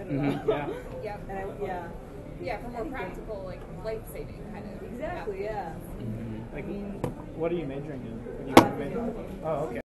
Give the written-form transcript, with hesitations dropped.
Yeah. Yep. Yeah, for more practical, like life-saving kind of. Exactly. Yeah. Like, what are you majoring in? Oh, okay.